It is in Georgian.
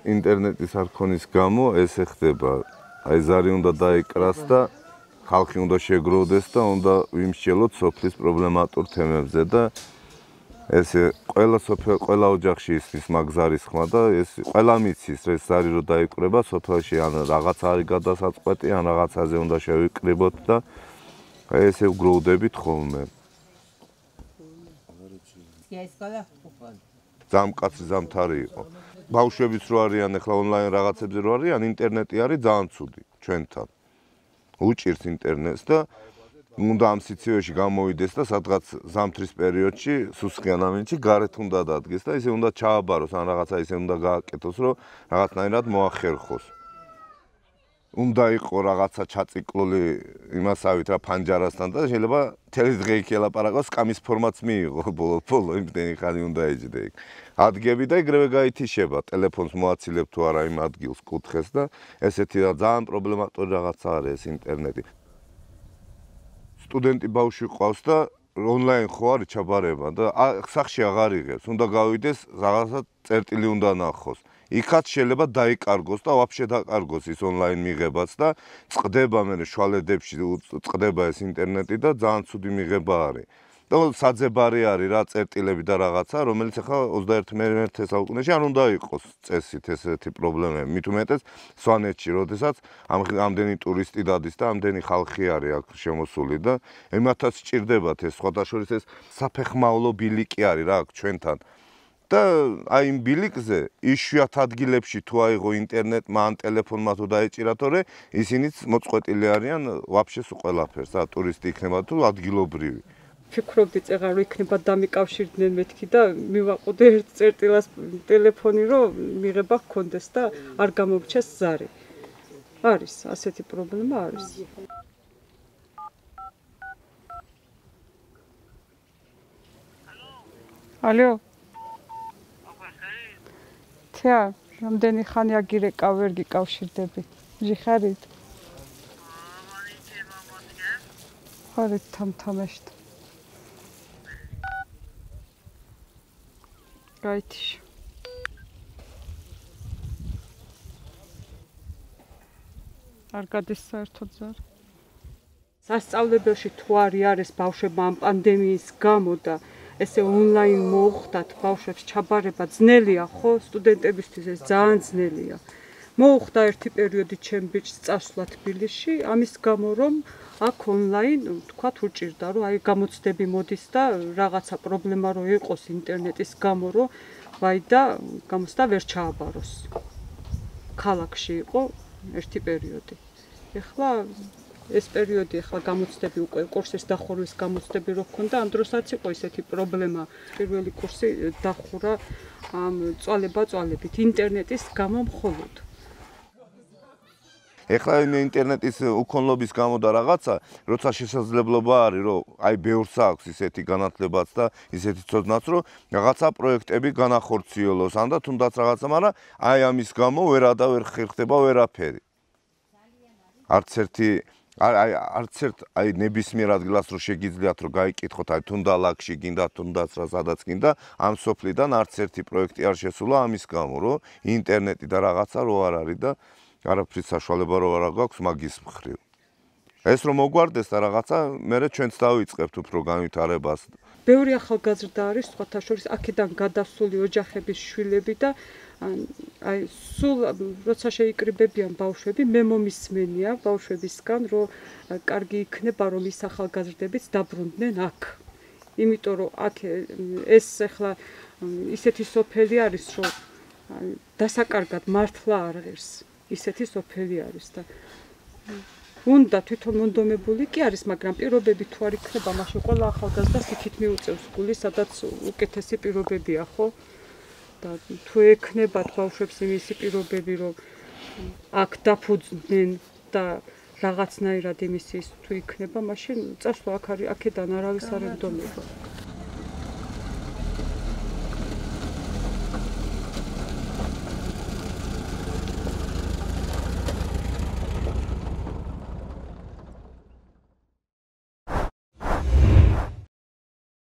ინტერნეტის არ ქონის გამო ესე ხდება. აი ზარი უნდა დაიკრას და ხალხი უნდა შეგროვდეს და უნდა ვიმსჯელოთ სოფლის პრობლემატურ თემებზე და ესე ყველა ოჯახში ისმის მაგზარის ხმა და ეს ყველა მიცის ეს ზარი რო დაიკრება სოფელში ან რაღაც არის გადასაწყვეტი ან რაღაცაზე უნდა შევიკრიბოთ და ესე ვგროვდებით ხოლმე. ზამკაცი ზამთარი იყო. ბავშვებიც რო არიან ახლა ონლაინ რაღაცებზე რო არიან, ინტერნეტი არის ძალიან ცუდი ჩვენთან. უჭირს ინტერნეტს და უნდა ამ სიცივეში გამოვიდეს და სადღაც ზამთრის პერიოდში სუსხიან ამინჩი გარეთ უნდა დადგეს და ისე უნდა ჩააბაროს ან რაღაცა ისე უნდა გააკეთოს, რომ რაღაცნაირად მოახერხოს. უნდა იყო რაღაცა ჩაწიკლული იმასავით რა ფანჯარასთან და შეიძლება თელი დღე იქ ელაპარაკოს, სკამის ფორმაც მიიღო ბოლო იმდენი ხანი უნდა ეჯდე იქ. ადგები და ეგრევე გაითიშება, ტელეფონს მოაცილებ თუ არა იმ ადგილს კუთხეს და ესეთი ძალიან პრობლემატური რაღაცა არის ეს ინტერნეტი. სტუდენტი ბავშვი ყავს და ონლაინ ხო არის ჩაბარება და სახში აღარ იღებს, უნდა გავიდეს რაღაცა წერტილი უნდა ნახოს. იქაც შეიძლება დაიკარგოს და ვაფშე დაკარგოს ის ონლაინ მიღებაც და წყდება მე შვალედებში წყდება ეს ინტერნეტი და ძალიან ცუდი მიღება არის. და საძებარი არის რა წერტილები და რაღაცა, რომელიც ახლა 21-მე საუკუნეში არ უნდა იყოს წესით ესეთი პრობლემები. მით უმეტეს სვანეთში, როდესაც ამდენი ტურისტი დადის და ამდენი ხალხი არის აქ შემოსული და ემათაც სჭირდებათ ეს სხვადასხვა ეს საფეხმავლო ბილიკი არის რა აქ ჩვენთან. და აი იმ ბილიკზე იშვიათ ადგილებში თუ აიღო ინტერნეტმა ან ტელეფონმა თუ დაეჭირა თორე ისინიც მოწყვეტილი არიან ვაფშე სულ ყველაფერს, რა ტურისტი იქნება თუ ადგილობრივი. ფიქრობდი წეღარ რო იქნება დამიკავშირდნენ მეთქი და მივაყოდე ერთ წერტილას ტელეფონი რომ მიღება გქონდეს და არ გამორჩეს ზარი. არის ასეთი პრობლემა არის. ალო. თია, რამდენი ხანი აგირეკავ ვერ გიკავშირდები. ჟიხარით. ხარით თამთამეშთ. გაითიშ. არ გადის საერთოდ ზარი. სასწავლებელში თუ არის ბავშვებმა ამ პანდემიის გამო და ესე ონლაინ მოუხდათ ბავშვებს ჩაბარება ძნელია ხო? სტუდენტებისთვის ეს ძალიან ძნელია. მოუხდა ერთი პერიოდი ჩემ ბიჭს წასვლა თბილისში, ამის გამო რომ აქ ონლაინ თქვათ უჭირდა რომ აი გამოცდები მოდის და რაღაცა პრობლემა რო იყოს ინტერნეტის გამო რომ ვაიდა გამოცდა ვერ ჩააბაროს. ქალაქში იყო ერთი პერიოდი. ეხლა ეს პერიოდი ახლა გამოცდები უკვე კურსის დახურვის გამოცდები რო გქონდა ამ დროსაც იყო ესეთი პრობლემა. პირველი კურსი დახურა ამ წვალებით ინტერნეტის გამო მხოლოდ. ეხლა ინტერნეტის უქონლობის გამო და რაღაცა, როცა შესაძლებლობა არის, რომ აი ბევრს აქვს ისეთი განათლებაც და ისეთი ცოდნაც, რომ რაღაცა პროექტები განახორციელოს, ან და თუნდაც რაღაცა, მაგრამ აი ამის გამო ვერ ხერხდება ვერაფერი. არც ერთ აი ნებისმიერ ადგილას რო შეგიძლიათ რომ გაიკითხოთ, აი თუნდა ლაკში გინდა, თუნდაც რა სადაც გინდა, ამ სოფლიდან არც ერთი პროექტი არ შესულა ამის გამო, რომ ინტერნეტი და რაღაცა რო არ არის და არაფრის საშუალება რო არ გაქვს მაგის მხრივ. ეს რომ მოგვარდეს და რაღაცა, მერე ჩვენც დავიწყებთ უფრო განვითარებას. ბევრი ახალგაზრდა არის, სხვათა შორის აქედან გადასული ოჯახების შვილები და აი სულ როცა შეიკრიბებიან ბავშვები, მე მომისმენია ბავშვებისგან, რომ კარგი იქნება რომ ის ახალგაზრდებიც დაბრუნდნენ აქ. იმიტომ რომ აქ ეს ახლა ისეთი სოფელი არის, რომ დასაკარგად მართლა არ ღირს. ისეთი სოფელი არის და უნდა თვითონ მონდომებული კი არის, მაგრამ პირობები თუ არ იქნება, მაშინ ყველა ახალგაზრდას იქით მიუწევს გული, სადაც უკეთესი პირობებია, ხო? და თუ ექნებათ ბავშვებს იმისი პირობები, რომ აქ დაფუძნდნენ და რაღაცნაირად იმისი თუ იქნება, მაშინ წასვლა აქედან არავის არ ემდომება.